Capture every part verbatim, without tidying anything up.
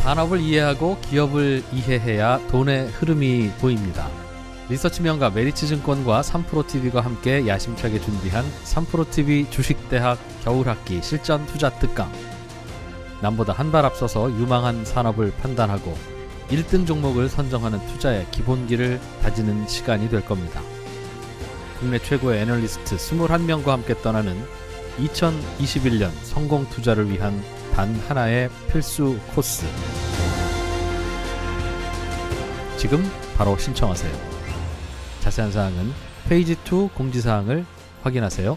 산업을 이해하고 기업을 이해해야 돈의 흐름이 보입니다. 리서치 명가 메리츠증권과 삼프로티비가 함께 야심차게 준비한 삼프로티비 주식대학 겨울학기 실전 투자 특강. 남보다 한 발 앞서서 유망한 산업을 판단하고 일 등 종목을 선정하는 투자의 기본기를 다지는 시간이 될 겁니다. 국내 최고의 애널리스트 이십일 명과 함께 떠나는 이천이십일 년 성공 투자를 위한 단 하나의 필수 코스. 지금 바로 신청하세요. 자세한 사항은 페이지 이 공지사항을 확인하세요.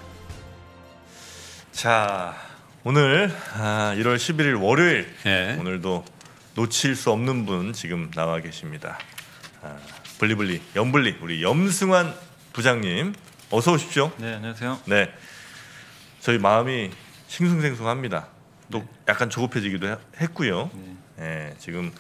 자, 오늘 아, 일월 십일일 월요일. 네. 오늘도 놓칠 수 없는 분 지금 나와 계십니다. 아, 블리블리 염블리 우리 염승환 부장님 어서 오십시오. 네, 안녕하세요. 네, 저희 마음이 싱숭생숭합니다. 또 네. 약간 조급해지기도 해, 했고요. 네. 네, 지금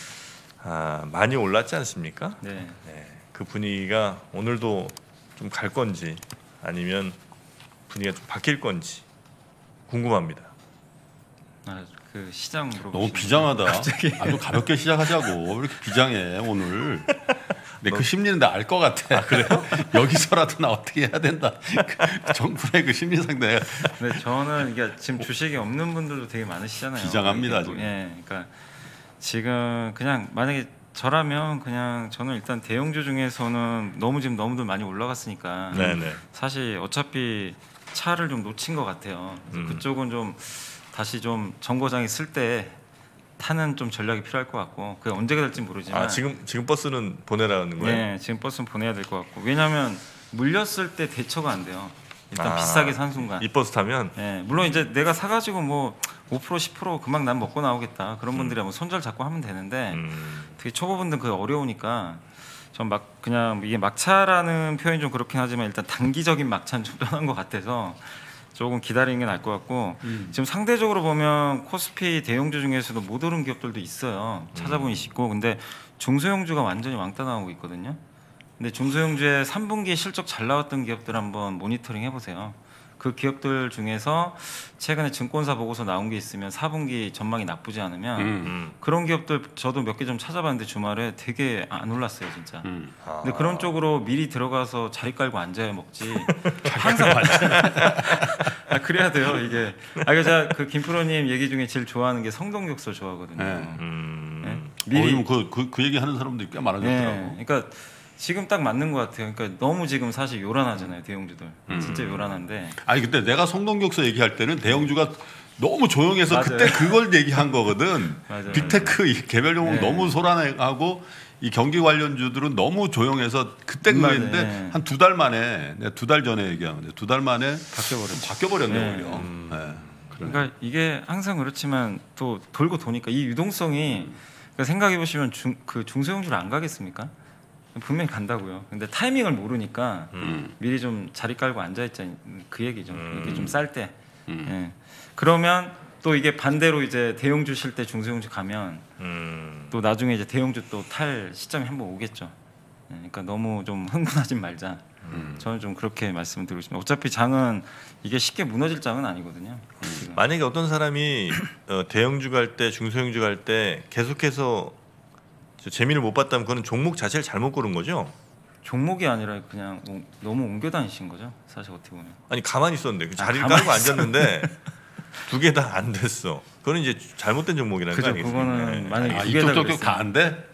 아, 많이 올랐지 않습니까? 네. 네, 그 분위기가 오늘도 좀 갈 건지 아니면 분위기가 좀 바뀔 건지 궁금합니다. 아, 그 시장으로 너무 비장하다. 갑자기 아주 가볍게 시작하자고. 왜 이렇게 비장해 오늘? 내 그 심리는 나 알 것 같아. 아, 그래요? 여기서라도 나 어떻게 해야 된다. 정부의 그 심리 상대. 네, 저는 이게 지금 주식이 없는 분들도 되게 많으시잖아요. 비장합니다 지금. 예, 그러니까 지금 그냥 만약에 저라면 그냥 저는 일단 대형주 중에서는 너무 지금 너무들 많이 올라갔으니까 네네. 사실 어차피 차를 좀 놓친 것 같아요. 음. 그쪽은 좀 다시 좀 정거장이 쓸 때 타는 좀 전략이 필요할 것 같고 그게 언제가 될지 모르지만 아, 지금 지금 버스는 보내라는 거예요? 네, 지금 버스는 보내야 될 것 같고 왜냐하면 물렸을 때 대처가 안 돼요. 일단 아, 비싸게 산 순간. 이 버스 타면? 네, 물론 이제 내가 사가지고 뭐 오 퍼센트 십 퍼센트 금방 난 먹고 나오겠다 그런 분들이 뭐 손절 잡고 하면 되는데 음. 되게 초보분들은 그게 어려우니까 전 막 그냥 이게 막차라는 표현이 좀 그렇긴 하지만 일단 단기적인 막차는 좀 편한 것 같아서 조금 기다리는 게 나을 것 같고 음. 지금 상대적으로 보면 코스피 대형주 중에서도 못 오른 기업들도 있어요. 찾아보니 있고 근데 중소형주가 완전히 왕따 나오고 있거든요. 근데 중소형주의 삼 분기에 실적 잘 나왔던 기업들 한번 모니터링 해보세요. 그 기업들 중에서 최근에 증권사 보고서 나온 게 있으면 사 분기 전망이 나쁘지 않으면 음. 그런 기업들 저도 몇 개 좀 찾아봤는데 주말에 되게 안 올랐어요 진짜. 음. 아. 근데 그런 쪽으로 미리 들어가서 자리 깔고 앉아야 먹지. 항상 아, 그래야 돼요 이게. 아, 제가 그 김프로님 얘기 중에 제일 좋아하는 게 성동격설 좋아하거든요. 네. 음. 네? 미리 어, 그, 그, 그 얘기 하는 사람들이 꽤 많아졌더라고. 네. 그러니까 지금 딱 맞는 것 같아요. 그러니까 너무 지금 사실 요란하잖아요 대형주들. 음. 진짜 요란한데. 아니 그때 내가 성동격서 얘기할 때는 대형주가 너무 조용해서 맞아요. 그때 그걸 얘기한 거거든. 맞아요. 빅테크 이 개별 종목 네. 너무 소란하고 이 경기 관련주들은 너무 조용해서 그때 맞아요. 그랬는데 네. 한 두 달 만에 내가 두 달 전에 얘기하는데 두 달 만에 바뀌어버렸죠. 바뀌어버렸네 네. 오히려. 음. 네. 그러니까 이게 항상 그렇지만 또 돌고 도니까 이 유동성이 그러니까 생각해 보시면 중, 그 중소형주를 안 가겠습니까? 분명히 간다고요. 근데 타이밍을 모르니까 음. 미리 좀 자리 깔고 앉아 있자 그 얘기죠. 음. 이렇게 좀 쌀 때. 음. 예. 그러면 또 이게 반대로 이제 대형주 실 때 중소형주 가면 음. 또 나중에 이제 대형주 또 탈 시점이 한번 오겠죠. 예. 그러니까 너무 좀 흥분하진 말자. 음. 저는 좀 그렇게 말씀드리고 싶습니다. 어차피 장은 이게 쉽게 무너질 장은 아니거든요. 지금. 만약에 어떤 사람이 어, 대형주 갈 때 중소형주 갈 때 계속해서 저 재미를 못 봤다면 그거는 종목 자체를 잘못 고른 거죠? 종목이 아니라 그냥 오, 너무 옮겨 다니신 거죠. 사실 어떻게 보면. 아니 가만히 있었는데 그 자리를 아, 가만히 깔고 앉았는데 두 개 다 안 됐어. 그거는 이제 잘못된 종목이라는 거 그죠. 아니겠습니까? 그거는 네. 만약에 아, 두 개 다 이쪽 저쪽 그랬으면 다 안 돼?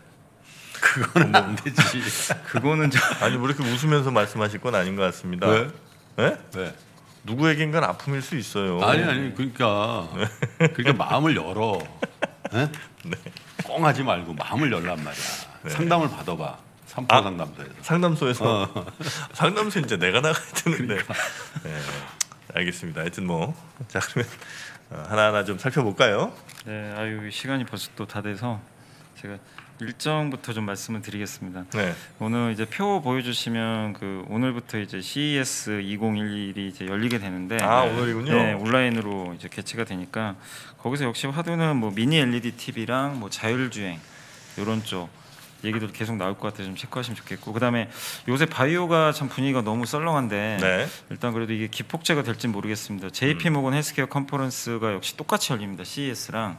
그거는 안 되지. 그거는 좀 아니 뭐 이렇게 웃으면서 말씀하실 건 아닌 것 같습니다. 왜? 네? 왜? 누구에겐간 아픔일 수 있어요. 아니 아니 그러니까 그러니까 마음을 열어. 네? 네. 꽁하지 말고 마음을 열란 말이야. 네. 상담을 받아봐. 삼포 아, 상담소에서. 상담소에서 어. 상담소 이제 내가 나가야 되는데. 그러니까. 네, 알겠습니다. 하여튼 뭐 자 그러면 하나하나 좀 살펴볼까요? 네, 아유 시간이 벌써 또 다 돼서 제가 일정부터 좀 말씀을 드리겠습니다. 네. 오늘 이제 표 보여주시면 그 오늘부터 이제 씨이에스 이천십일이 이제 열리게 되는데 아 네, 오늘이군요. 네, 온라인으로 이제 개최가 되니까 거기서 역시 화두는 뭐 미니 엘이디 티비랑 뭐 자율주행 이런 쪽 얘기도 계속 나올 것 같아서 좀 체크하시면 좋겠고 그다음에 요새 바이오가 참 분위기가 너무 썰렁한데 네. 일단 그래도 이게 기폭제가 될지 모르겠습니다. 제이피모건 헬스케어 컨퍼런스가 역시 똑같이 열립니다. 씨이에스랑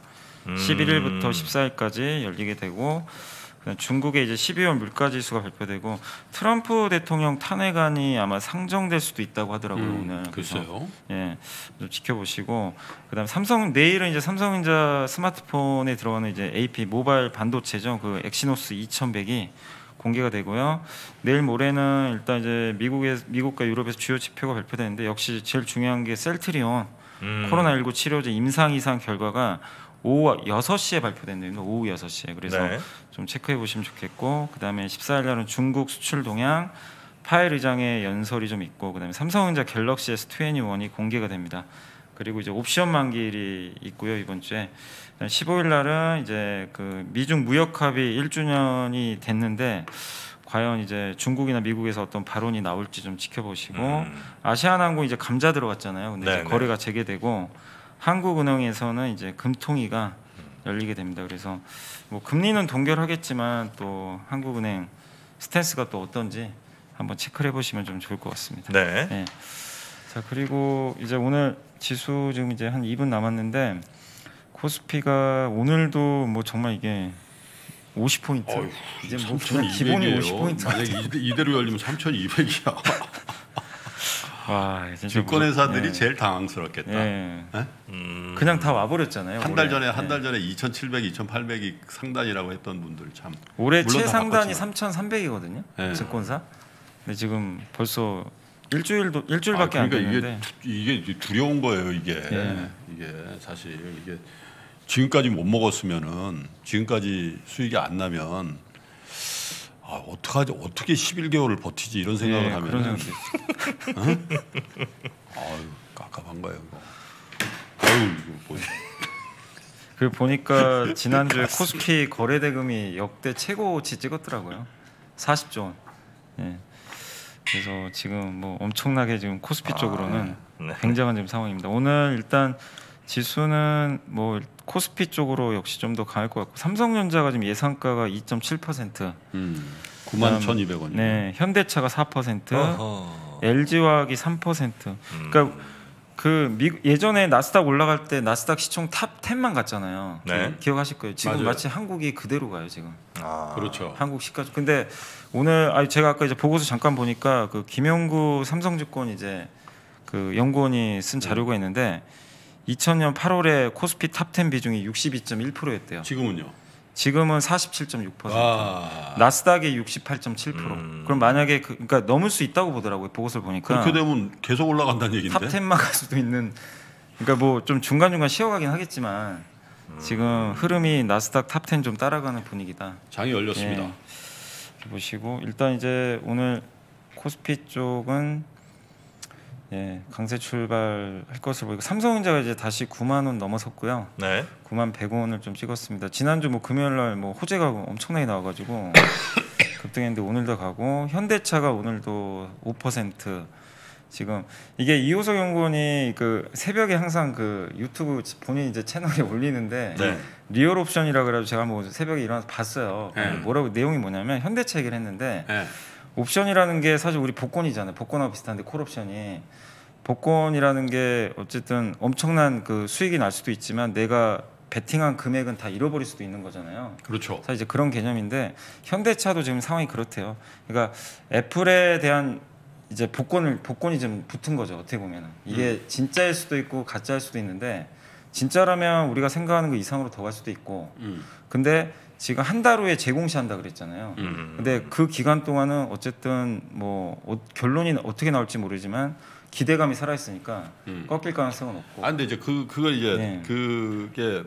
음. 십일일부터 십사일까지 열리게 되고 중국의 이제 십이월 물가지수가 발표되고 트럼프 대통령 탄핵안이 아마 상정될 수도 있다고 하더라고요. 음, 오늘. 글쎄요. 예, 좀 지켜보시고 그다음 삼성 내일은 이제 삼성전자 스마트폰에 들어가는 이제 에이피 모바일 반도체죠. 그 엑시노스 이천백이 공개가 되고요. 내일 모레는 일단 이제 미국의 미국과 유럽에서 주요 지표가 발표되는데 역시 제일 중요한 게 셀트리온 음. 코로나십구 치료제 임상 이상 결과가 오후 여섯 시에 발표된대요. 오후 여섯 시에. 그래서 네. 좀 체크해 보시면 좋겠고 그다음에 십사일 날은 중국 수출 동향 파웰 의장의 연설이 좀 있고 그다음에 삼성전자 갤럭시 에스 이십일이 공개가 됩니다. 그리고 이제 옵션 만기일이 있고요. 이번 주에 십오일 날은 이제 그 미중 무역 합의 일 주년이 됐는데 과연 이제 중국이나 미국에서 어떤 발언이 나올지 좀 지켜보시고 음. 아시아나항공 이제 감자 들어갔잖아요. 근데 이제 네네. 거래가 재개되고 한국은행에서는 이제 금통위가 열리게 됩니다. 그래서 뭐 금리는 동결하겠지만 또 한국은행 스탠스가 또 어떤지 한번 체크를 해보시면 좀 좋을 것 같습니다. 네. 네. 자 그리고 이제 오늘 지수 지금 이제 한 이 분 남았는데 코스피가 오늘도 뭐 정말 이게 오십 포인트 어휴, 이제 뭐 그냥 기본이 오십 포인트 만약 이대로 열리면 삼천이백이야. 와 진짜 증권회사들이 예. 제일 당황스럽겠다. 예. 네? 음. 그냥 다 와버렸잖아요. 한 달 올해. 전에 한 달 예. 전에 이천칠백, 이천팔백이 상단이라고 했던 분들 참. 올해 물론 다 최상단이 바꿨지만. 삼천삼백이거든요. 예. 증권사. 근데 지금 벌써 일주일도 일주일밖에 아, 안 그러니까 됐는데 이게 이게 두려운 거예요. 이게 예. 이게 사실 이게 지금까지 못 먹었으면은 지금까지 수익이 안 나면 아 어떡하지 어떻게 십일 개월을 버티지 이런 생각을 예, 하면은 그런 생각도 있어요. 아유 깝깝한 거예요. 이거. 아유 이거 뭐. 그 보니까 지난주에 코스피 거래 대금이 역대 최고치 찍었더라고요. 사십조 원. 예. 그래서 지금 뭐 엄청나게 지금 코스피 쪽으로는 네. 굉장한 지금 상황입니다. 오늘 일단 지수는 뭐 코스피 쪽으로 역시 좀 더 강할 것 같고 삼성전자가 지금 예상가가 이 점 칠 퍼센트. 음, 구만 천이백 원. 네, 현대차가 사 퍼센트, 어허. 엘지화학이 삼 퍼센트. 음. 그러니까 그 미, 예전에 나스닥 올라갈 때 나스닥 시총 탑 텐만 갔잖아요. 네. 기, 기억하실 거예요. 지금 맞아요. 마치 한국이 그대로 가요 지금. 아. 그렇죠. 한국 시가총. 근데 오늘 아니 제가 아까 이제 보고서 잠깐 보니까 그 김용구 삼성증권 이제 그 연구원이 쓴 자료가 있는데 이천 년 팔월에 코스피 탑 텐 비중이 육십이 점 일 퍼센트였대요. 지금은요? 지금은 사십칠 점 육 퍼센트. 와. 나스닥이 육십팔 점 칠 퍼센트. 음. 그럼 만약에 그, 그러니까 넘을 수 있다고 보더라고요. 보고서를 보니까. 그렇게 되면 계속 올라간다는 얘기인데. 탑 텐만 갈 수도 있는. 그러니까 뭐 좀 중간 중간 쉬어가긴 하겠지만 지금 흐름이 나스닥 탑 텐 좀 따라가는 분위기다. 장이 열렸습니다. 예. 이렇게 보시고 일단 이제 오늘 코스피 쪽은 예, 강세 출발할 것으로 보이고 삼성전자가 이제 다시 구만 원 넘어섰고요. 네. 구만 백 원을 좀 찍었습니다. 지난주 뭐 금요일 날 뭐 호재가 엄청나게 나와가지고 급등했는데 오늘도 가고 현대차가 오늘도 오 퍼센트. 지금 이게 이호석 연구원이 그 새벽에 항상 그 유튜브 본인 이제 채널에 올리는데 네. 리얼 옵션이라 그래가지고 제가 뭐 새벽에 일어나서 봤어요. 네. 뭐라고 내용이 뭐냐면 현대차 얘기를 했는데 네. 옵션이라는 게 사실 우리 복권이잖아요. 복권하고 비슷한데 콜옵션이 복권이라는 게 어쨌든 엄청난 그 수익이 날 수도 있지만 내가 베팅한 금액은 다 잃어버릴 수도 있는 거잖아요. 그렇죠. 사실 이제 그런 개념인데 현대차도 지금 상황이 그렇대요. 그러니까 애플에 대한 이제 복권을 복권이 좀 붙은 거죠. 어떻게 보면은 이게 음. 진짜일 수도 있고 가짜일 수도 있는데 진짜라면 우리가 생각하는 것 이상으로 더 갈 수도 있고. 음. 근데 지금 한 달 후에 재공시한다 그랬잖아요. 음. 근데 그 기간 동안은 어쨌든 뭐 어, 결론이 어떻게 나올지 모르지만 기대감이 살아 있으니까 음. 꺾일 가능성은 없고. 아 근데 이제 그 그걸 이제 네. 그게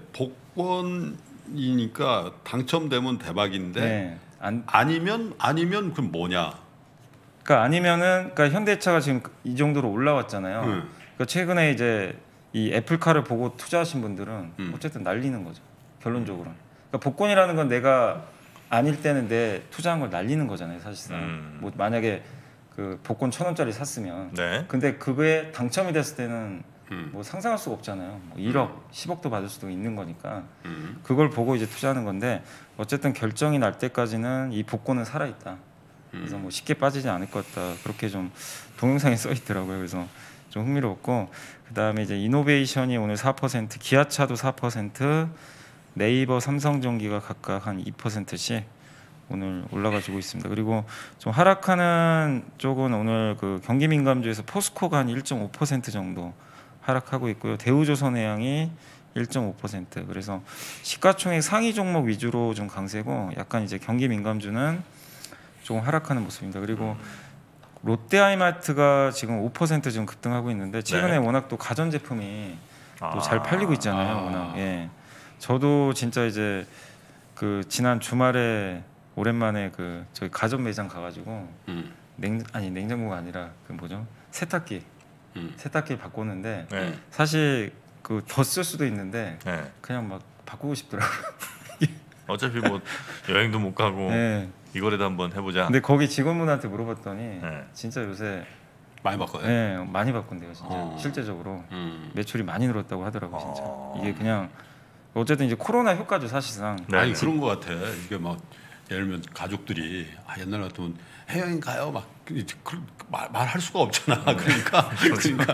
복권이니까 당첨되면 대박인데 네. 안, 아니면 아니면 그럼 뭐냐? 그러니까 아니면은 그러니까 현대차가 지금 이 정도로 올라왔잖아요. 음. 그러니까 최근에 이제 이 애플카를 보고 투자하신 분들은 음. 어쨌든 날리는 거죠. 결론적으로. 그러니까 복권이라는 건 내가 아닐 때는 내 투자한 걸 날리는 거잖아요, 사실상. 음. 뭐 만약에 그 복권 천 원짜리 샀으면, 네. 근데 그거에 당첨이 됐을 때는 음. 뭐 상상할 수가 없잖아요. 뭐 일억, 십억도 받을 수도 있는 거니까 음. 그걸 보고 이제 투자하는 건데 어쨌든 결정이 날 때까지는 이 복권은 살아 있다. 그래서 뭐 쉽게 빠지지 않을 것 같다. 그렇게 좀 동영상에 써 있더라고요. 그래서 좀 흥미로웠고 그 다음에 이제 이노베이션이 오늘 사 퍼센트, 기아차도 사 퍼센트, 네이버, 삼성전기가 각각 한 이 퍼센트씩 오늘 올라가지고 있습니다. 그리고 좀 하락하는 쪽은 오늘 그 경기민감주에서 포스코가 한 일 점 오 퍼센트 정도 하락하고 있고요. 대우조선해양이 일 점 오 퍼센트. 그래서 시가총액 상위 종목 위주로 좀 강세고 약간 이제 경기민감주는 조금 하락하는 모습입니다. 그리고 롯데하이마트가 지금 오 퍼센트 지금 급등하고 있는데 최근에 네. 워낙 또 가전제품이 아. 또 잘 팔리고 있잖아요. 아. 워낙. 예. 저도 진짜 이제 그 지난 주말에 오랜만에 그 저희 가전 매장 가가지고 음. 냉 아니 냉장고가 아니라 그 뭐죠 세탁기 음. 세탁기 바꿨는데 네. 사실 그 더 쓸 수도 있는데 네. 그냥 막 바꾸고 싶더라고요. 어차피 뭐 여행도 못 가고 네. 이거라도 한번 해보자. 근데 거기 직원분한테 물어봤더니 네. 진짜 요새 많이 바꿔요. 네, 많이 바꾼대요 진짜 어. 실제적으로 음. 매출이 많이 늘었다고 하더라고요 진짜. 어. 이게 그냥 어쨌든 이제 코로나 효과죠 사실상. 네. 아니 그런 거 같아. 이게 막 예를 들면 가족들이 아, 옛날 같으면 해외여행 가요 막 말, 말할 수가 없잖아. 그러니까 그러니까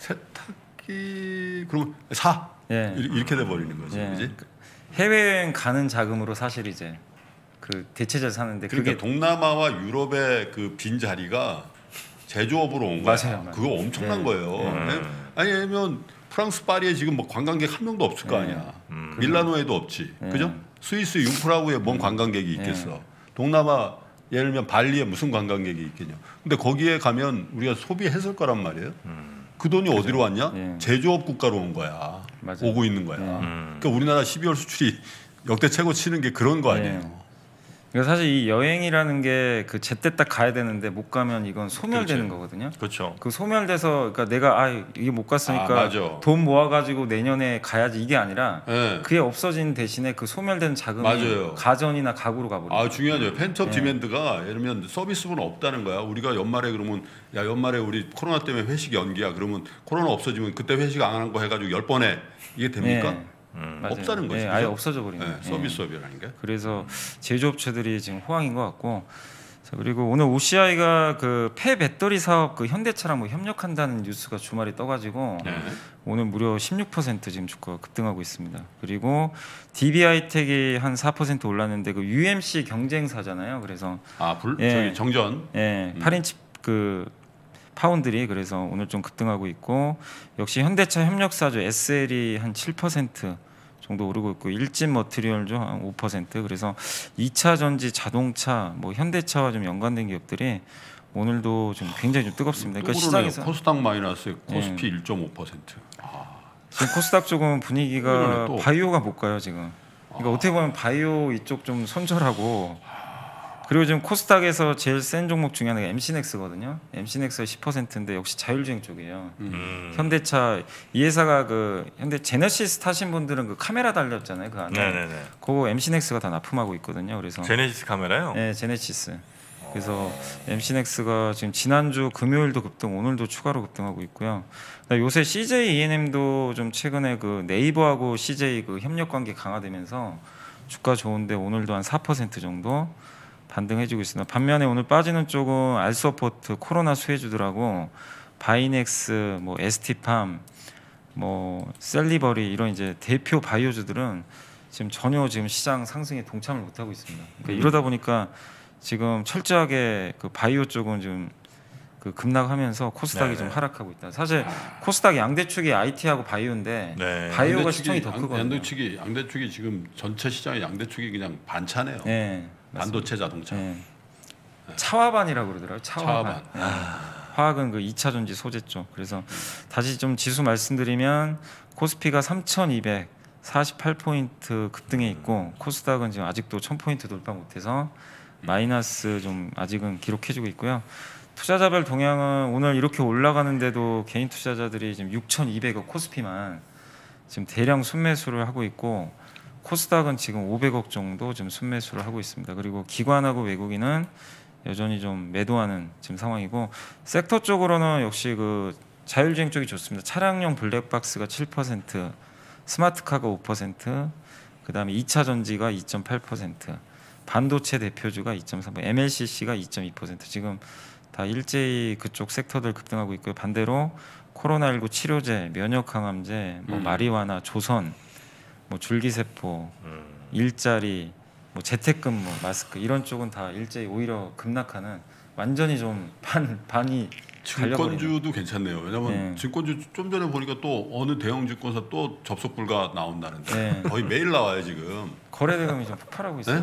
세탁기 그러면 사 예. 이- 이렇게 돼 버리는 거지, 예. 그지? 해외여행 가는 자금으로 사실 이제 그 대체제를 사는데 그러니까 그게 동남아와 유럽의 그 빈 자리가 제조업으로 온 거야. 맞아요, 맞아요. 그거 엄청난 예. 거예요. 음. 아니, 아니면 프랑스 파리에 지금 뭐 관광객 한 명도 없을 거 예. 아니야. 음. 밀라노에도 없지, 예. 그죠? 스위스 융프라우에 뭔 관광객이 있겠어. 동남아 예를 들면 발리에 무슨 관광객이 있겠냐. 근데 거기에 가면 우리가 소비했을 거란 말이에요. 음. 그 돈이 어디로 왔냐? 예. 제조업 국가로 온 거야. 맞아요. 오고 있는 거야. 예. 음. 그러니까 우리나라 십이월 수출이 역대 최고 치는 게 그런 거 아니에요. 예. 그러니까 사실 이 여행이라는 게 그 제때 딱 가야 되는데 못 가면 이건 소멸되는 그렇지. 거거든요. 그렇죠. 그 소멸돼서 그러니까 내가 아 이게 못 갔으니까 아, 맞아. 돈 모아가지고 내년에 가야지 이게 아니라 예. 그게 없어진 대신에 그 소멸된 자금이 맞아요. 가전이나 가구로 가버려요. 아 중요하죠. 펜트업 예. 디맨드가 예를 들면 서비스는 없다는 거야. 우리가 연말에 그러면 야 연말에 우리 코로나 때문에 회식 연기야. 그러면 코로나 없어지면 그때 회식 안 한 거 해가지고 열 번에 이게 됩니까? 예. 음. 맞아요. 없다는 거죠, 예, 그죠? 아예 없어져 버리는 네, 거예요. 서비스업이라는 게. 그래서 제조업체들이 지금 호황인 것 같고 자, 그리고 오늘 오씨아이가 그 폐배터리 사업 그 현대차랑 뭐 협력한다는 뉴스가 주말에 떠가지고 네. 오늘 무려 십육 퍼센트 지금 주가가 급등하고 있습니다. 그리고 디비하이텍이 한 사 퍼센트 올랐는데 그 유엠씨 경쟁사잖아요. 그래서 아 불, 예. 저기 정전. 예, 음. 팔 인치 그 파운드리 그래서 오늘 좀 급등하고 있고 역시 현대차 협력사죠 에스엘이 한 칠 퍼센트 정도 오르고 있고 일진 머티리얼도 한 오 퍼센트 그래서 이 차 전지 자동차 뭐 현대차와 좀 연관된 기업들이 오늘도 좀 굉장히 좀 뜨겁습니다. 그러니까 또 오르네요. 시장에서 코스닥 마이너스 코스피 예. 일 점 오 퍼센트. 지금 코스닥 쪽은 분위기가 이러네, 또. 바이오가 못 가요 지금. 그러니까 어떻게 보면 바이오 이쪽 좀 손절하고 그리고 지금 코스닥에서 제일 센 종목 중에 하나가 엠씨넥스거든요. 엠씨넥스가 십 퍼센트인데 역시 자율주행 쪽이에요. 음. 현대차 이 회사가 그 현대 제네시스 타신 분들은 그 카메라 달렸잖아요 그 안에. 네네네. 그거 엠씨넥스가 다 납품하고 있거든요. 그래서 제네시스 카메라요. 네 제네시스. 그래서 엠씨넥스가 지금 지난주 금요일도 급등, 오늘도 추가로 급등하고 있고요. 요새 씨제이 이엔엠도 좀 최근에 그 네이버하고 씨제이 그 협력 관계 강화되면서 주가 좋은데 오늘도 한 사 퍼센트 정도 반등해주고 있습니다. 반면에 오늘 빠지는 쪽은 알서포트, 코로나 수혜주들하고 바이넥스, 뭐 에스티팜, 뭐 셀리버리 이런 이제 대표 바이오주들은 지금 전혀 지금 시장 상승에 동참을 못 하고 있습니다. 그러니까 이러다 보니까 지금 철저하게 그 바이오 쪽은 지금 그 급락하면서 코스닥이 네네. 좀 하락하고 있다. 사실 코스닥 양대축이 아이티하고 바이오인데 네. 바이오가 양대축이- 시총이 더 양- 크거든요. 양대축이 양대축이 지금 전체 시장의 양대축이 그냥 반차네요. 네, 반도체 자동차. 네. 차화반이라고 그러더라고요. 차화반. 차화반. 네. 화학은 그 이 차 전지 소재 쪽. 그래서 다시 좀 지수 말씀드리면 코스피가 삼천이백사십팔 포인트 급등해 있고 코스닥은 지금 아직도 천 포인트 돌파 못해서 마이너스 좀 아직은 기록해주고 있고요. 투자자별 동향은 오늘 이렇게 올라가는데도 개인 투자자들이 지금 육천이백억 코스피만 지금 대량 순매수를 하고 있고 코스닥은 지금 오백억 정도 지금 순매수를 하고 있습니다. 그리고 기관하고 외국인은 여전히 좀 매도하는 지금 상황이고 섹터 쪽으로는 역시 그 자율주행 쪽이 좋습니다. 차량용 블랙박스가 칠 퍼센트, 스마트카가 오 퍼센트, 그다음에 이 차 전지가 이 점 팔 퍼센트, 반도체 대표주가 이 점 삼 퍼센트, 엠엘씨씨가 이 점 이 퍼센트 지금 다 일제히 그쪽 섹터들 급등하고 있고요. 반대로 코로나십구 치료제, 면역 강암제, 뭐 음. 마리화나 조선, 뭐 줄기세포, 음. 일자리, 뭐 재택근무, 마스크 이런 쪽은 다 일제히 오히려 급락하는 완전히 좀 반 반이 증권주도 괜찮네요. 왜냐하면 네. 증권주 좀 전에 보니까 또 어느 대형 증권사 또 접속 불가 나온다는데 네. 거의 매일 나와요 지금. 거래 대금이 좀 폭발하고 있어요. 네?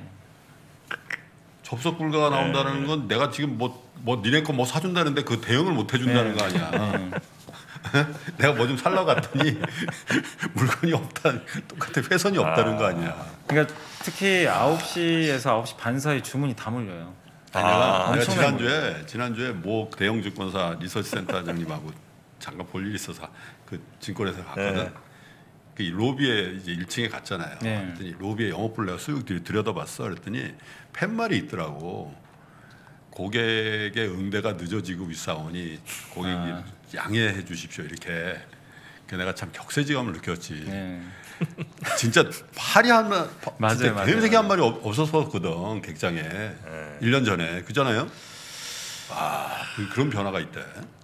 접속 불가가 나온다는 네. 건 내가 지금 뭐 뭐 니네 거 뭐 사준다는데 그 대응을 못 해준다는 네. 거 아니야. 네. 내가 뭐 좀 살러 갔더니 물건이 없다, 똑같아 회선이 없다는 아. 거 아니야. 그러니까 특히 아홉 시에서 아홉 시 반 사이 주문이 다 몰려요. 아니, 내가, 아, 내가 엄청나게 지난주에 지난주에 모 대형 증권사 리서치 센터장님하고 잠깐 볼 일이 있어서 그 증권회사 갔거든. 네. 그 로비에 이제 일 층에 갔잖아요. 네. 그랬더니 로비에 영업부를 내가 쓱 들- 들여다봤어. 그랬더니 팻말이 있더라고. 고객의 응대가 늦어지고 있사오니 고객이 아. 양해해 주십시오 이렇게. 그 내가 참 격세지감을 느꼈지. 네. 진짜 팔이 한 마, 맞아요, 진짜 맞아요. 뱀새끼 한 마리 없- 없었었거든 객장에. 네. 일 년 전에 그잖아요. 아 그, 그런 변화가 있대.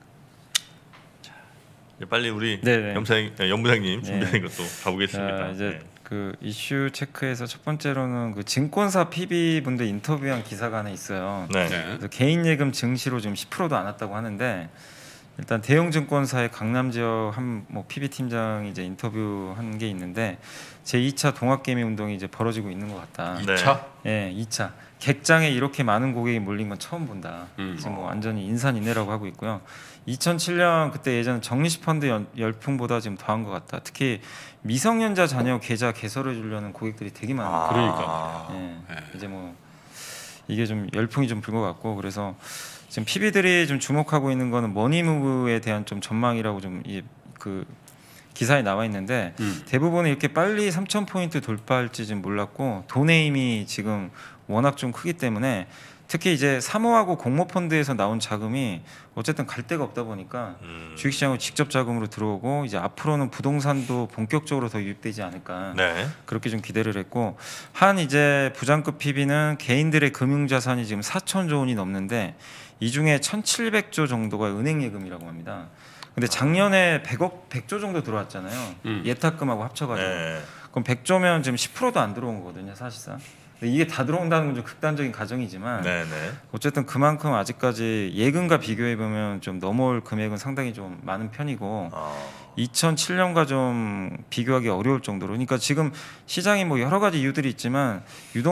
이제 빨리 우리 네네. 염사님, 연부장님 네. 준비된 것도 가보겠습니다. 자, 이제 네. 그 이슈 체크에서 첫 번째로는 그 증권사 피비 분들 인터뷰한 기사가 하나 있어요. 네. 네. 그래서 개인 예금 증시로 지금 십 퍼센트도 안 왔다고 하는데 일단 대형 증권사의 강남 지역 한 뭐 피비 팀장이 이제 인터뷰한 게 있는데 제이 차 동학개미 운동이 이제 벌어지고 있는 것 같다. 네. 이 차 예, 이 차 객장에 이렇게 많은 고객이 몰린 건 처음 본다. 음. 지금 뭐 완전히 인산인해라고 하고 있고요. 이천칠 년 그때 예전 정리식 펀드 연- 열풍보다 지금 더한 것 같다. 특히 미성년자 자녀 계좌 개설해 주려는 고객들이 되게 많아요. 아. 그러니까. 예, 네. 이제 뭐 이게 좀 열풍이 좀 불 것 같고 그래서 지금 피비들이 좀 주목하고 있는 거는 머니무브에 대한 좀 전망이라고 좀 그 기사에 나와 있는데 음. 대부분 이렇게 빨리 삼천 포인트 돌파할지 좀 몰랐고 돈의 힘이 지금 워낙 좀 크기 때문에 특히 이제 사모하고 공모펀드에서 나온 자금이 어쨌든 갈 데가 없다 보니까 음. 주식시장으로 직접 자금으로 들어오고 이제 앞으로는 부동산도 본격적으로 더 유입되지 않을까 네. 그렇게 좀 기대를 했고 한 이제 부장급 피비는 개인들의 금융자산이 지금 사천조 원이 넘는데 이 중에 천칠백조 정도가 은행 예금이라고 합니다. 근데 작년에 백억 백조 정도 들어왔잖아요. 음. 예탁금하고 합쳐가지고 네. 그럼 백조면 지금 십 퍼센트도 안 들어온 거거든요, 사실상. 근데 이게 다 들어온다는 건 좀 극단적인 가정이지만 네. 네. 어쨌든 그만큼 아직까지 예금과 비교해 보면 좀 넘어올 금액은 상당히 좀 많은 편이고 아. 이천칠 년과 좀 비교하기 어려울 정도로 그러니까 지금 시장이 뭐 여러 가지 이유들이 있지만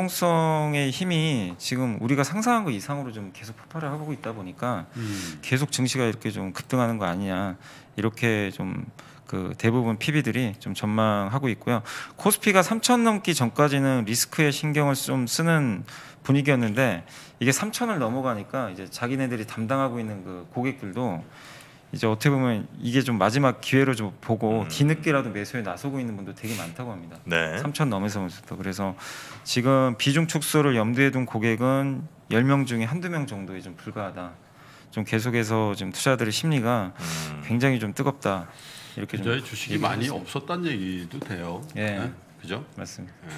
유동성의 힘이 지금 우리가 상상한 것 이상으로 좀 계속 폭발을 하고 있다 보니까 음. 계속 증시가 이렇게 좀 급등하는 거 아니냐 이렇게 좀 그 대부분 피비들이 좀 전망하고 있고요. 코스피가 삼천 넘기 전까지는 리스크에 신경을 좀 쓰는 분위기였는데 이게 삼천을 넘어가니까 이제 자기네들이 담당하고 있는 그 고객들도 이제 어떻게 보면 이게 좀 마지막 기회로 좀 보고 음. 뒤늦게라도 매수에 나서고 있는 분도 되게 많다고 합니다. 네. 삼천 넘어서부터 그래서 지금 비중 축소를 염두에 둔 고객은 열 명 중에 한두 명 정도에 좀 불과하다. 좀 계속해서 지금 투자들의 심리가 음. 굉장히 좀 뜨겁다. 이렇게 좀 저희 주식이 얘기를 많이 했습니다. 없었다는 얘기도 돼요. 예. 네? 그죠? 맞습니다. 예.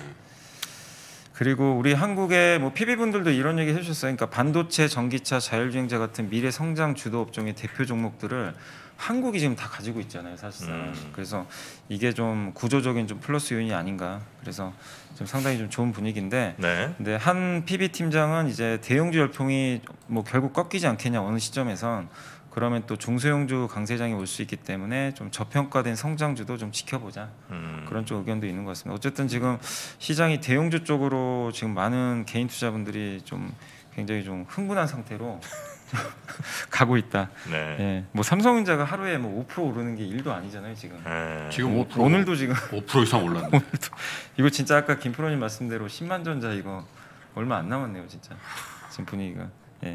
그리고 우리 한국의 뭐 피비 분들도 이런 얘기 해주셨어요. 그러니까 반도체, 전기차, 자율주행차 같은 미래 성장 주도 업종의 대표 종목들을 한국이 지금 다 가지고 있잖아요, 사실상. 음. 그래서 이게 좀 구조적인 좀 플러스 요인이 아닌가. 그래서 좀 상당히 좀 좋은 분위기인데. 네. 근데 한 피비 팀장은 이제 대형주 열풍이 뭐 결국 꺾이지 않겠냐 어느 시점에선 그러면 또 중소형주 강세장이 올 수 있기 때문에 좀 저평가된 성장주도 좀 지켜보자. 음. 그런 쪽 의견도 있는 것 같습니다. 어쨌든 지금 시장이 대형주 쪽으로 지금 많은 개인 투자분들이 좀 굉장히 좀 흥분한 상태로 가고 있다. 네. 예, 뭐 삼성전자가 하루에 뭐 오 퍼센트 오르는 게 일도 아니잖아요 지금. 네. 지금 오, 오 퍼센트, 오늘도 지금 오 퍼센트 이상 올랐네. 이거 진짜 아까 김프로님 말씀대로 십만전자 이거 얼마 안 남았네요 진짜 지금 분위기가. 예.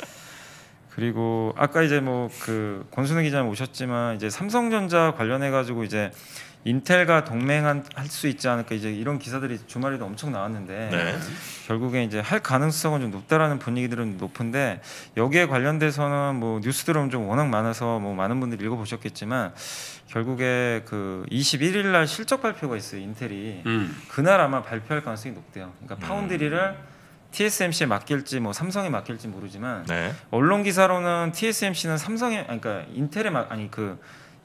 그리고 아까 이제 뭐 그 권순우 기자님 오셨지만 이제 삼성전자 관련해 가지고 이제 인텔과 동맹할 수 있지 않을까 이제 이런 기사들이 주말에도 엄청 나왔는데 네. 결국에 이제 할 가능성은 좀 높다라는 분위기들은 높은데 여기에 관련돼서는 뭐 뉴스들은 좀 워낙 많아서 뭐 많은 분들이 읽어보셨겠지만 결국에 그 이십일 일 날 실적 발표가 있어요 인텔이. 음. 그날 아마 발표할 가능성이 높대요. 그러니까 파운드리를 티에스엠씨에 맡길지 뭐 삼성에 맡길지 모르지만 네. 언론 기사로는 티에스엠씨는 삼성에 아니, 그러니까 인텔에 막 아니 그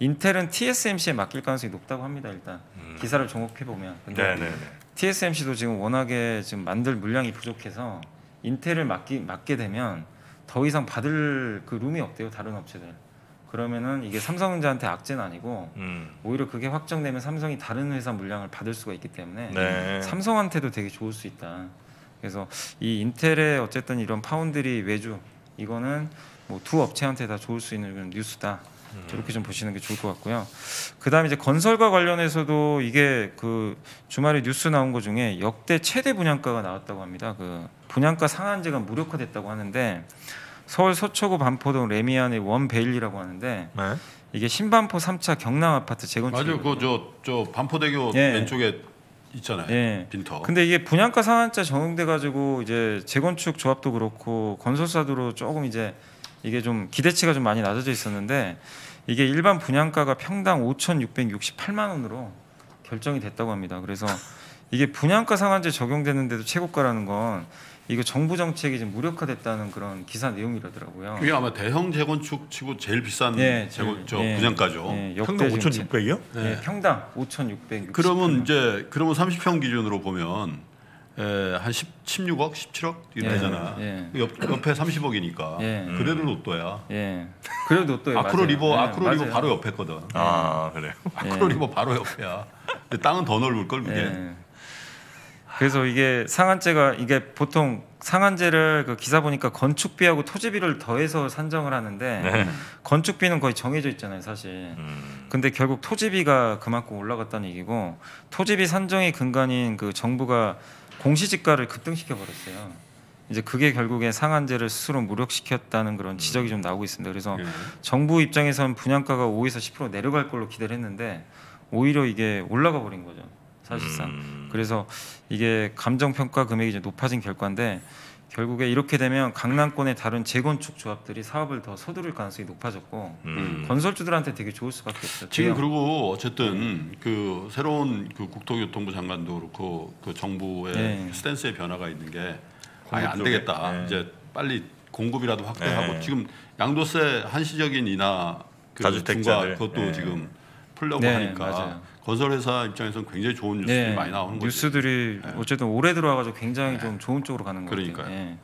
인텔은 티에스엠씨에 맡길 가능성이 높다고 합니다. 일단 음. 기사를 종합해 보면. 근데 네네네. 티에스엠씨도 지금 워낙에 지금 만들 물량이 부족해서 인텔을 맡기, 맡게 되면 더 이상 받을 그 룸이 없대요. 다른 업체들. 그러면은 이게 삼성전자한테 악재는 아니고 음. 오히려 그게 확정되면 삼성이 다른 회사 물량을 받을 수가 있기 때문에 네. 삼성한테도 되게 좋을 수 있다. 그래서 이 인텔의 어쨌든 이런 파운드리 외주 이거는 뭐 두 업체한테 다 좋을 수 있는 그런 뉴스다. 이렇게 좀 보시는 게 좋을 것 같고요. 그다음에 이제 건설과 관련해서도 이게 그 주말에 뉴스 나온 것 중에 역대 최대 분양가가 나왔다고 합니다. 그 분양가 상한제가 무력화됐다고 하는데 서울 서초구 반포동 레미안의 원베일리라고 하는데 네. 이게 신반포 삼 차 경남 아파트 재건축. 맞아요. 그저 저 반포대교 예. 왼쪽에 있잖아요. 예. 빈터. 근데 이게 분양가 상한제 적용돼 가지고 이제 재건축 조합도 그렇고 건설사도 조금 이제 이게 좀 기대치가 좀 많이 낮아져 있었는데 이게 일반 분양가가 평당 오천육백육십팔만 원으로 결정이 됐다고 합니다. 그래서 이게 분양가 상한제 적용되는데도 최고가라는 건 이거 정부 정책이 지금 무력화됐다는 그런 기사 내용이라더라고요. 그게 아마 대형 재건축 치고 제일 비싼 예, 재건 저 예, 분양가죠. 예, 역대 평당 지금 오천육백이요? 네. 예, 평당 오천육백육십. 그러면 이제 그러면 삼십 평 기준으로 보면 에, 한 십, 십육억, 십칠억 이렇게 예, 되잖아. 예. 옆, 옆에 삼십억이니까 예. 그래도 로또야. 예. 그래도 또 아크로 리버, 예, 아크로 리버 맞아요. 바로 옆에거든. 아 그래요. 아크로 리버 바로 옆에야. 근데 땅은 더 넓을 걸 그게. 예. 그래서 이게 상한제가 이게 보통 상한제를 그 기사 보니까 건축비하고 토지비를 더해서 산정을 하는데 네. 건축비는 거의 정해져 있잖아요, 사실. 음. 근데 결국 토지비가 그만큼 올라갔다는 얘기고 토지비 산정의 근간인 그 정부가 공시지가를 급등시켜 버렸어요. 이제 그게 결국에 상한제를 스스로 무력시켰다는 그런 지적이 좀 나오고 있습니다. 그래서 예. 정부 입장에서는 분양가가 오에서 십 퍼센트 내려갈 걸로 기대를 했는데 오히려 이게 올라가 버린 거죠, 사실상. 음. 그래서 이게 감정평가 금액이 이제 높아진 결과인데 결국에 이렇게 되면 강남권의 다른 재건축 조합들이 사업을 더 서두를 가능성이 높아졌고 음. 건설주들한테 되게 좋을 수밖에 없죠. 지금 대형. 그리고 어쨌든 그 새로운 그 국토교통부 장관도 그렇고 그 정부의 네. 스탠스의 변화가 있는 게 아예 안 공급 쪽에? 되겠다. 네. 이제 빨리 공급이라도 확대하고 네. 지금 양도세 한시적인 인하 그 다주택자들. 중과 그것도 네. 지금 풀려고 네, 하니까 맞아요. 건설회사 입장에서는 굉장히 좋은 뉴스들이 네, 많이 나오는 거죠. 뉴스들이 네. 어쨌든 올해 들어와가지고 굉장히 좀 좋은 쪽으로 가는 거예요. 그러니까요. 네.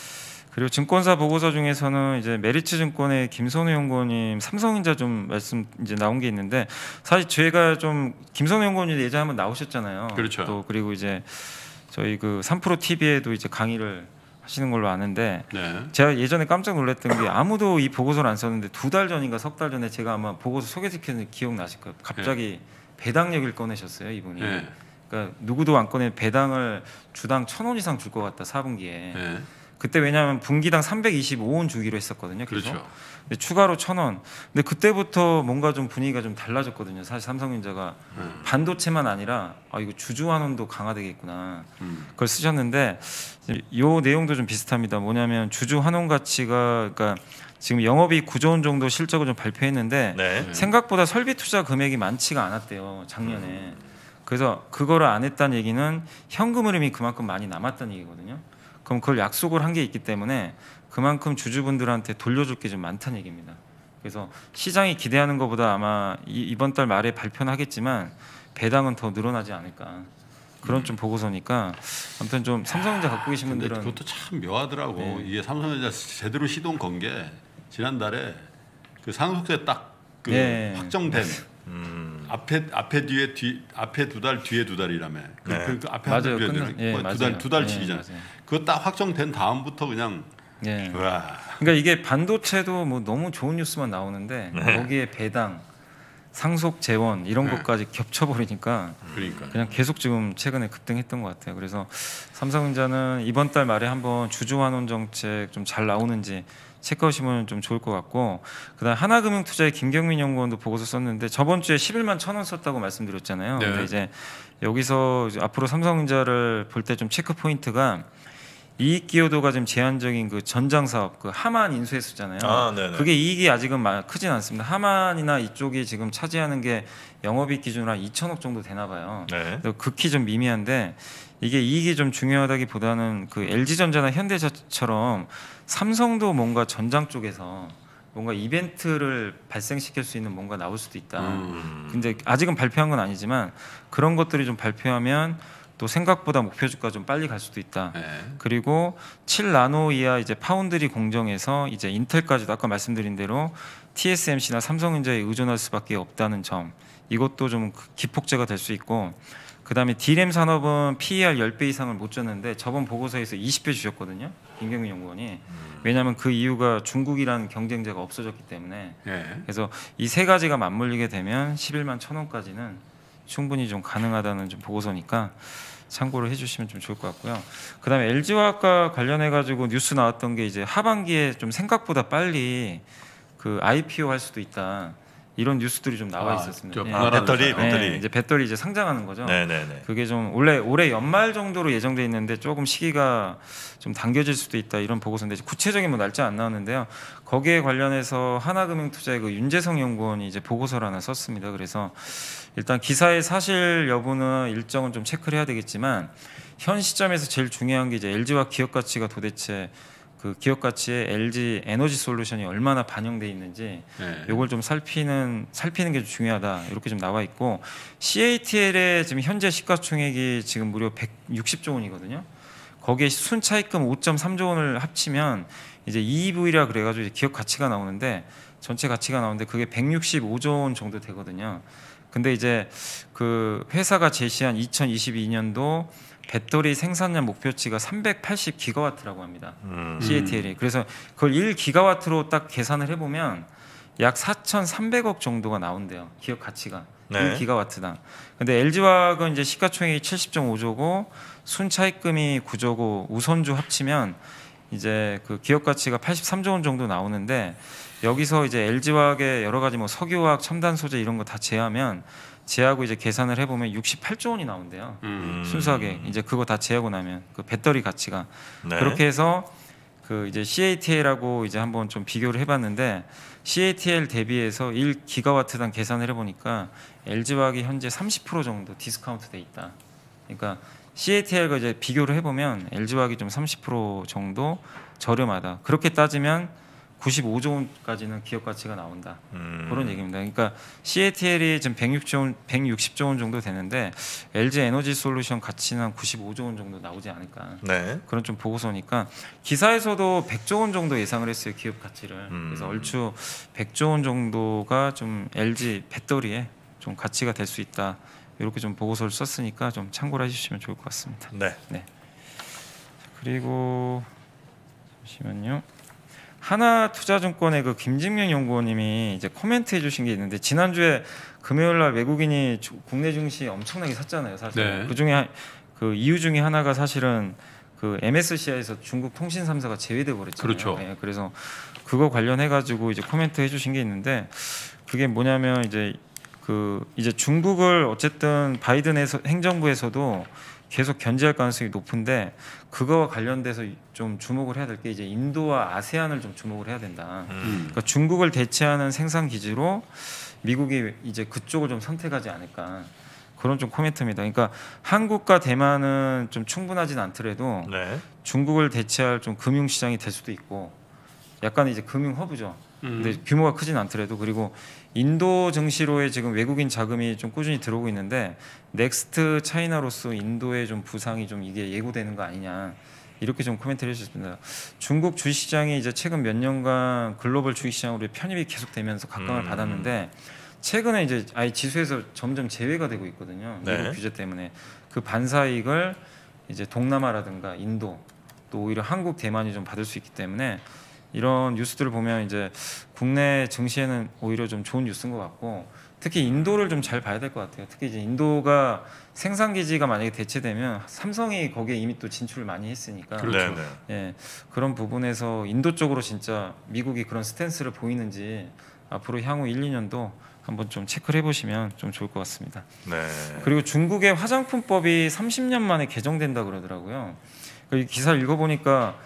그리고 증권사 보고서 중에서는 이제 메리츠 증권의 김선우 연구원님 삼성전자 좀 말씀 이제 나온 게 있는데 사실 저희가 좀 김선우 연구원님 예전에 한번 나오셨잖아요. 그렇죠. 또 그리고 이제 저희 그 삼프로 티비에도 이제 강의를 하시는 걸로 아는데 네. 제가 예전에 깜짝 놀랐던 게 아무도 이 보고서를 안 썼는데 두 달 전인가 석 달 전에 제가 아마 보고서 소개시켰는데 기억나실 거예요. 갑자기 배당 얘기를 꺼내셨어요, 이분이. 네. 그러니까 누구도 안 꺼내 배당을 주당 천 원 이상 줄 것 같다 사 분기에. 네. 그때 왜냐하면 분기당 삼백이십오 원 주기로 했었거든요. 계속. 그렇죠. 근데 추가로 천 원. 근데 그때부터 뭔가 좀 분위기가 좀 달라졌거든요. 사실 삼성전자가 음. 반도체만 아니라 아 이거 주주환원도 강화되겠구나. 음. 그걸 쓰셨는데 요 내용도 좀 비슷합니다. 뭐냐면 주주환원 가치가 그러니까 지금 영업이익 구조 원 정도 실적을 좀 발표했는데 네. 생각보다 설비 투자 금액이 많지가 않았대요. 작년에. 그래서 그거를 안 했다는 얘기는 현금 흐름이 그만큼 많이 남았다는 얘기거든요. 그럼 그걸 약속을 한 게 있기 때문에 그만큼 주주분들한테 돌려줄 게 좀 많다는 얘기입니다. 그래서 시장이 기대하는 것보다 아마 이, 이번 달 말에 발표는 하겠지만 배당은 더 늘어나지 않을까 그런 좀 보고서니까 아무튼 좀 삼성전자 갖고 계신 근데 분들은 그것도 참 묘하더라고. 네. 이게 삼성전자 제대로 시동 건 게 지난달에 그 상속세 딱 그 네. 확정된 음. 앞에 앞에 뒤에 뒤 앞에 두 달 뒤에 두 달이라며. 그, 네. 그, 그 앞에 맞아요. 한 달 뒤에 끝나- 두 달, 예, 두 맞아요. 달 두 달 예, 치기잖아. 맞아요. 그거 딱 확정된 다음부터 그냥 예. 와. 그러니까 이게 반도체도 뭐 너무 좋은 뉴스만 나오는데 네. 거기에 배당, 상속 재원 이런 네. 것까지 겹쳐버리니까 그러니까. 그냥 계속 지금 최근에 급등했던 것 같아요. 그래서 삼성전자는 이번 달 말에 한번 주주환원 정책 좀 잘 나오는지 체크하시면 좀 좋을 것 같고, 그다음 하나금융투자의 김경민 연구원도 보고서 썼는데 저번 주에 십일만 천 원 썼다고 말씀드렸잖아요. 네. 근데 이제 여기서 이제 앞으로 삼성전자를 볼 때 좀 체크 포인트가 이익 기여도가 좀 제한적인 그 전장 사업, 그 하만 인수했었잖아요. 아, 네네. 그게 이익이 아직은 마- 크진 않습니다. 하만이나 이쪽이 지금 차지하는 게 영업이익 기준으로 한 이천억 정도 되나 봐요. 네. 극히 좀 미미한데 이게 이익이 좀 중요하다기보다는 그 엘지전자나 현대차처럼 삼성도 뭔가 전장 쪽에서 뭔가 이벤트를 발생시킬 수 있는 뭔가 나올 수도 있다. 음. 근데 아직은 발표한 건 아니지만 그런 것들이 좀 발표하면 또 생각보다 목표 주가 좀 빨리 갈 수도 있다. 네. 그리고 칠 나노 이하 이제 파운드리 공정에서 이제 인텔까지도 아까 말씀드린 대로 티에스엠씨나 삼성전자에 의존할 수밖에 없다는 점. 이것도 좀 기폭제가 될 수 있고, 그다음에 디램 산업은 피이알 십 배 이상을 못 줬는데 저번 보고서에서 이십 배 주셨거든요. 김경민 연구원이. 왜냐하면 그 이유가 중국이라는 경쟁자가 없어졌기 때문에. 네. 그래서 이 세 가지가 맞물리게 되면 십일만 천 원까지는 충분히 좀 가능하다는 좀 보고서니까 참고를 해주시면 좀 좋을 것 같고요. 그다음에 엘지화학과 관련해 가지고 뉴스 나왔던 게 이제 하반기에 좀 생각보다 빨리 그 아이피오 할 수도 있다. 이런 뉴스들이 좀 나와 아, 있었습니다. 저 예. 아, 배터리, 회사. 배터리. 네, 이제 배터리 이제 상장하는 거죠. 네네네. 그게 좀 올해 올해 연말 정도로 예정돼 있는데 조금 시기가 좀 당겨질 수도 있다 이런 보고서인데 구체적인 뭐 날짜 안 나왔는데요. 거기에 관련해서 하나금융투자의 그 윤재성 연구원이 이제 보고서를 하나 썼습니다. 그래서 일단 기사의 사실 여부는 일정은 좀 체크를 해야 되겠지만 현 시점에서 제일 중요한 게 이제 엘지와 기업 가치가 도대체 그 기업 가치에 엘지 에너지 솔루션이 얼마나 반영돼 있는지 네. 요걸 좀 살피는 살피는 게 좀 중요하다 이렇게 좀 나와 있고 씨에이티엘의 지금 현재 시가총액이 지금 무려 백육십조 원이거든요. 거기에 순차입금 오 점 삼조 원을 합치면 이제 이이브이라 그래가지고 이제 기업 가치가 나오는데 전체 가치가 나오는데 그게 백육십오조 원 정도 되거든요. 근데 이제 그 회사가 제시한 이천이십이 년도 배터리 생산량 목표치가 삼백팔십 기가와트라고 합니다. 음. 씨에이티엘이. 그래서 그걸 일 기가와트로 딱 계산을 해보면 약 사천삼백억 정도가 나온대요. 기업 가치가. 네. 일 기가와트당. 근데 엘지화학은 이제 시가총액이 칠십 점 오조고 순차입금이 구조고 우선주 합치면 이제 그 기업 가치가 팔십삼조 원 정도 나오는데 여기서 이제 엘지화학의 여러 가지 뭐 석유화학, 첨단 소재 이런 거 다 제하면 제하고 이제 계산을 해보면 육십팔조 원이 나온대요. 음. 순수하게 이제 그거 다 제하고 나면 그 배터리 가치가 네. 그렇게 해서 그 이제 씨에이티엘하고 이제 한번 좀 비교를 해봤는데 씨에이티엘 대비해서 일 기가와트당 계산을 해보니까 엘지화학이 현재 삼십 퍼센트 정도 디스카운트 돼 있다. 그러니까 씨에이티엘과 이제 비교를 해보면 엘지화학이 좀 삼십 퍼센트 정도 저렴하다. 그렇게 따지면 구십오조 원까지는 기업 가치가 나온다. 음. 그런 얘기입니다. 그러니까 씨에이티엘이 지금 백육십조 원, 백육십조 원 정도 되는데 엘지 에너지 솔루션 가치는 한 구십오조 원 정도 나오지 않을까. 네. 그런 좀 보고서니까 기사에서도 백조 원 정도 예상을 했어요. 기업 가치를. 음. 그래서 얼추 백조 원 정도가 좀 엘지 배터리에 좀 가치가 될 수 있다. 이렇게 좀 보고서를 썼으니까 좀 참고를 해주시면 좋을 것 같습니다. 네. 그리고 잠시만요. 하나투자증권의 그 김진명 연구원님이 이제 코멘트 해주신 게 있는데 지난주에 금요일날 외국인이 주, 국내 증시 엄청나게 샀잖아요. 사실 네. 그 중에 그 이유 중에 하나가 사실은 그 엠에스시아이에서 중국 통신 삼 사가 제외돼 버렸잖아요. 그렇죠. 네, 그래서 그거 관련해 가지고 이제 코멘트 해주신 게 있는데 그게 뭐냐면 이제 그 이제 중국을 어쨌든 바이든 행정부에서도 계속 견제할 가능성이 높은데 그거와 관련돼서 좀 주목을 해야 될 게 이제 인도와 아세안을 좀 주목을 해야 된다. 음. 그러니까 중국을 대체하는 생산 기지로 미국이 이제 그쪽을 좀 선택하지 않을까 그런 좀 코멘트입니다. 그러니까 한국과 대만은 좀 충분하진 않더라도 네. 중국을 대체할 좀 금융 시장이 될 수도 있고 약간 이제 금융 허브죠. 근데 음. 규모가 크진 않더라도 그리고 인도 증시로에 지금 외국인 자금이 좀 꾸준히 들어오고 있는데 넥스트 차이나로서 인도의 좀 부상이 좀 이게 예고되는 거 아니냐 이렇게 좀 코멘트를 해주셨습니다. 중국 주식시장이 이제 최근 몇 년간 글로벌 주식시장으로 편입이 계속되면서 각광을 음. 받았는데 최근에 이제 아예 지수에서 점점 제외가 되고 있거든요. 미국 네. 규제 때문에 그 반사이익을 이제 동남아라든가 인도 또 오히려 한국 대만이 좀 받을 수 있기 때문에 이런 뉴스들을 보면 이제 국내 증시에는 오히려 좀 좋은 뉴스인 것 같고 특히 인도를 좀 잘 봐야 될 것 같아요. 특히 이제 인도가 생산 기지가 만약에 대체되면 삼성이 거기에 이미 또 진출을 많이 했으니까 그렇죠. 네. 네. 예, 그런 부분에서 인도 쪽으로 진짜 미국이 그런 스탠스를 보이는지 앞으로 향후 일, 이 년도 한번 좀 체크를 해보시면 좀 좋을 것 같습니다. 네. 그리고 중국의 화장품법이 삼십 년 만에 개정된다 그러더라고요. 그 기사를 읽어보니까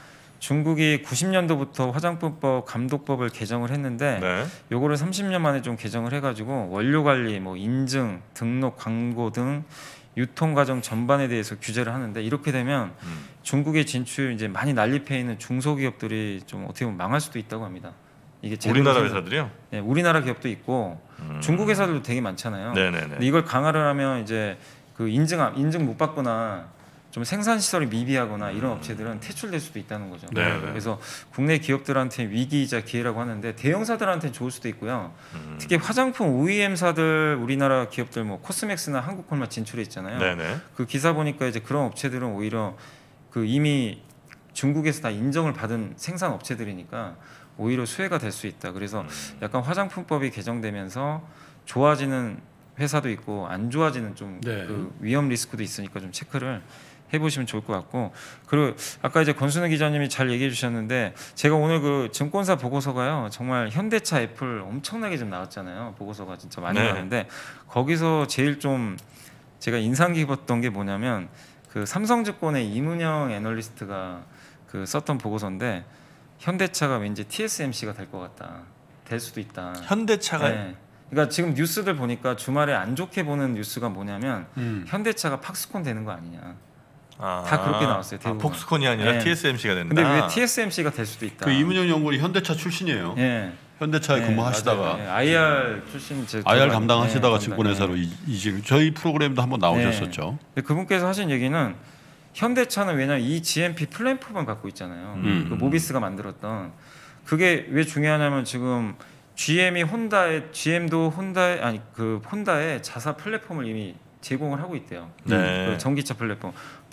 중국이 구십 년도부터 화장품법 감독법을 개정을 했는데 네. 요거를 삼십 년 만에 좀 개정을 해가지고 원료 관리, 뭐 인증, 등록, 광고 등 유통 과정 전반에 대해서 규제를 하는데 이렇게 되면 음. 중국의 진출 이제 많이 난립해 있는 중소기업들이 좀 어떻게 보면 망할 수도 있다고 합니다. 이게 제대로 우리나라 생산- 회사들이요? 네, 우리나라 기업도 있고 음. 중국 회사들도 되게 많잖아요. 네네네. 근데 이걸 강화를 하면 이제 그 인증 인증 못 받거나 좀 생산 시설이 미비하거나 이런 업체들은 퇴출될 수도 있다는 거죠. 네네. 그래서 국내 기업들한테 위기이자 기회라고 하는데 대형사들한테는 좋을 수도 있고요. 음. 특히 화장품 오이엠사들 우리나라 기업들 뭐 코스맥스나 한국콜마 진출해 있잖아요. 네네. 그 기사 보니까 이제 그런 업체들은 오히려 그 이미 중국에서 다 인정을 받은 생산 업체들이니까 오히려 수혜가 될 수 있다. 그래서 약간 화장품법이 개정되면서 좋아지는 회사도 있고 안 좋아지는 좀 네. 그 위험 리스크도 있으니까 좀 체크를 해보시면 좋을 것 같고, 그리고 아까 이제 권순우 기자님이 잘 얘기해 주셨는데 제가 오늘 그 증권사 보고서가요 정말 현대차, 애플 엄청나게 좀 나왔잖아요. 보고서가 진짜 많이 네. 나왔는데 거기서 제일 좀 제가 인상 깊었던 게 뭐냐면 그 삼성증권의 이문영 애널리스트가 그 썼던 보고서인데 현대차가 왠지 티에스엠씨가 될 것 같다, 될 수도 있다. 현대차가 네. 그러니까 지금 뉴스들 보니까 주말에 안 좋게 보는 뉴스가 뭐냐면 음. 현대차가 팍스콘 되는 거 아니냐. 아, 다 그렇게 나왔어요, 아, 대부분. 폭스콘이 아니라 네. 티에스엠씨가 된다. 근데 왜 티에스엠씨가 될 수도 있다. 그 이문영 연구원이 현대차 출신이에요. 예. 현대차에 네, 근무하시다가 맞아요. 예, 아이알 출신 제 아이알 담당하시다가 네, 증권회사로 담당, 이- 이직. 저희 프로그램도 한번 나오셨었죠. 네. 근데 그분께서 하신 얘기는 현대차는 왜냐면 이 지엠피 플랫폼을 갖고 있잖아요. 음. 그 모비스가 만들었던 그게 왜 중요하냐면 지금 지엠이 혼다의 지엠도 혼다의 아니 그 혼다의 자사 플랫폼을 이미 제공을 하고 있대요. 네. 그 전기차 플랫폼.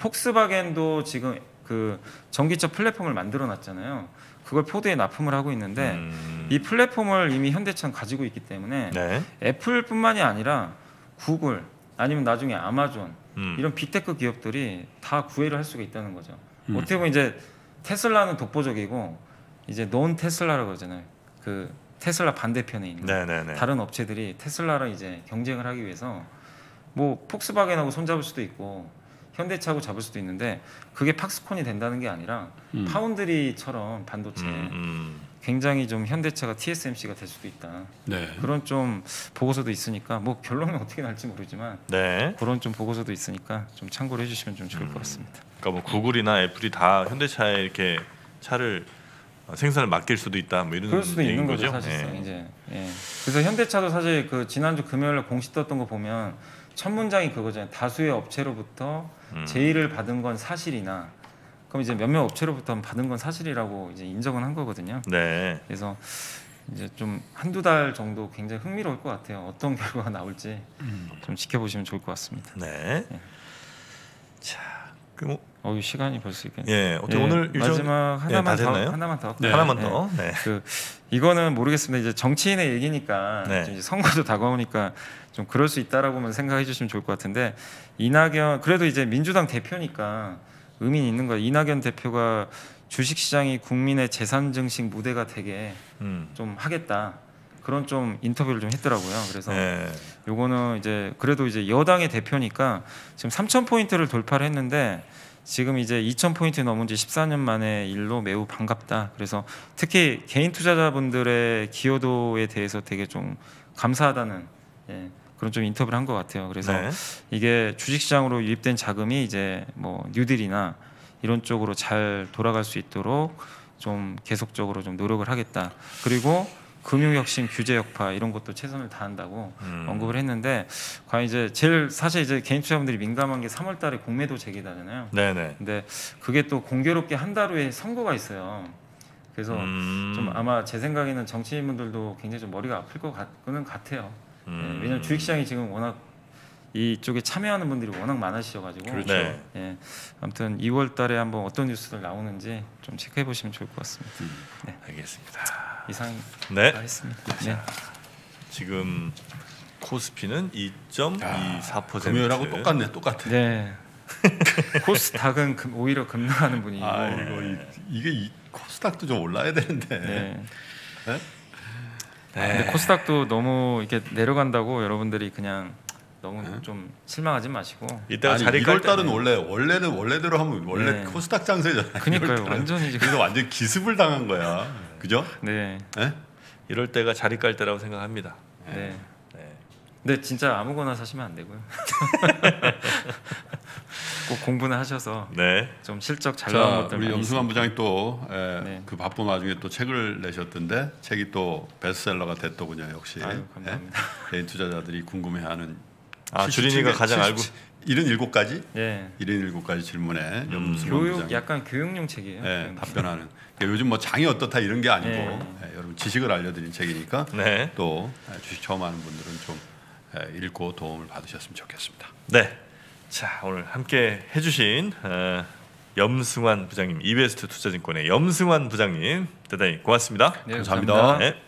폭스바겐도 지금 그 전기차 플랫폼을 만들어 놨잖아요. 그걸 포드에 납품을 하고 있는데 음. 이 플랫폼을 이미 현대차는 가지고 있기 때문에 네. 애플뿐만이 아니라 구글 아니면 나중에 아마존 음. 이런 빅테크 기업들이 다 구애를 할 수가 있다는 거죠. 음. 어떻게 보면 이제 테슬라는 독보적이고 이제 논 테슬라라고 그러잖아요. 그 테슬라 반대편에 있는 네네네. 다른 업체들이 테슬라랑 이제 경쟁을 하기 위해서 뭐 폭스바겐하고 손잡을 수도 있고 현대차하고 잡을 수도 있는데 그게 팍스콘이 된다는 게 아니라 음. 파운드리처럼 반도체 음, 음. 굉장히 좀 현대차가 티에스엠씨가 될 수도 있다. 네. 그런 좀 보고서도 있으니까 뭐 결론은 어떻게 날지 모르지만 네. 그런 좀 보고서도 있으니까 좀 참고를 해주시면 좀 좋을 음. 것 같습니다. 그러니까 뭐 구글이나 애플이 다 현대차에 이렇게 차를 어, 생산을 맡길 수도 있다. 뭐 이런 그럴 수도 얘기인 있는 거죠, 거죠. 사실상 예. 이제. 예. 그래서 현대차도 사실 그 지난주 금요일에 공시 떴던 거 보면 첫 문장이 그거잖아요. 다수의 업체로부터 음. 제의를 받은 건 사실이나 그럼 이제 몇몇 업체로부터 받은 건 사실이라고 이제 인정은 한 거거든요. 네. 그래서 이제 좀 한두 달 정도 굉장히 흥미로울 것 같아요. 어떤 결과가 나올지 좀 지켜보시면 좋을 것 같습니다. 네. 예. 자, 그럼 어유 시간이 벌써 이렇게. 예, 어떻게 예, 오늘 일정 마지막 예, 하나만 다 더 됐나요? 하나만 더 네. 하나만 예. 더. 네. 그 이거는 모르겠습니다. 이제 정치인의 얘기니까 네. 좀 이제 선거도 다가오니까 좀 그럴 수 있다라고만 생각해 주시면 좋을 것 같은데 이낙연 그래도 이제 민주당 대표니까 의미 있는 거예요. 이낙연 대표가 주식시장이 국민의 재산 증식 무대가 되게 음. 좀 하겠다. 그런 좀 인터뷰를 좀 했더라고요. 그래서 네. 요거는 이제 그래도 이제 여당의 대표니까 지금 삼천 포인트를 돌파를 했는데 지금 이제 이천 포인트 넘은 지 십사 년 만의 일로 매우 반갑다. 그래서 특히 개인 투자자분들의 기여도에 대해서 되게 좀 감사하다는 예, 그런 좀 인터뷰를 한 것 같아요. 그래서 네. 이게 주식시장으로 유입된 자금이 이제 뭐 뉴딜이나 이런 쪽으로 잘 돌아갈 수 있도록 좀 계속적으로 좀 노력을 하겠다. 그리고 금융혁신, 규제 역파 이런 것도 최선을 다한다고 음. 언급을 했는데 과연 이제 제일 사실 이제 개인 투자분들이 민감한 게 삼월달에 공매도 재개다잖아요. 네네. 근데 그게 또 공교롭게 한 달 후에 선거가 있어요. 그래서 음. 좀 아마 제 생각에는 정치인분들도 굉장히 좀 머리가 아플 것 같은 같아요. 음. 예, 왜냐하면 주식시장이 지금 워낙 이쪽에 참여하는 분들이 워낙 많으셔가지고 그렇죠. 네. 예, 아무튼 이월달에 한번 어떤 뉴스들 나오는지 좀 체크해 보시면 좋을 것 같습니다. 알겠습니다. 이상 네. 했습니다. 네. 지금 코스피는 이 점 이사 퍼센트. 금요일하고 똑같네, 똑같아. 네. 코스닥은 금, 오히려 급락하는 분위기고. 아 이거 이, 이게 이 코스닥도 좀 올라야 되는데. 네. 네? 근데 코스닥도 너무 이렇게 내려간다고 여러분들이 그냥 너무 네? 좀 실망하지 마시고. 이따가 아니, 자리 깔 이월 달은 때는 원래 원래는 원래대로 하면 원래 네. 코스닥 장세잖아요. 그니까요, 이월 달은. 완전히 지금. 그래서 완전 기습을 당한 거야. 그죠? 네. 네? 이럴 때가 자리 깔 때라고 생각합니다. 네. 네. 근데 진짜 아무거나 사시면 안 되고요. 꼭 공부는 하셔서 네. 좀 실적 잘 나온 자, 것들 우리 많이 염승환 있으니까. 부장이 또 그 네. 바쁜 와중에 또 책을 내셨던데 책이 또 베스트셀러가 됐더군요. 역시 아유, 감사합니다. 예? 개인 투자자들이 궁금해하는 아, 주린이가 가장 알고 일흔일곱 가지 예. 일흔일곱 가지 질문에 음. 염승환 교육 부장이 약간 교육용 책이에요. 예, 교육용. 답변하는. 그러니까 요즘 뭐 장이 어떻다 이런 게 아니고 네. 예, 여러분 지식을 알려드린 책이니까 네. 또 예, 주식 처음 하는 분들은 좀 예, 읽고 도움을 받으셨으면 좋겠습니다. 네. 자, 오늘 함께 해주신 어, 염승환 부장님, 이베스트 투자증권의 염승환 부장님 대단히 고맙습니다. 네, 감사합니다. 감사합니다. 네.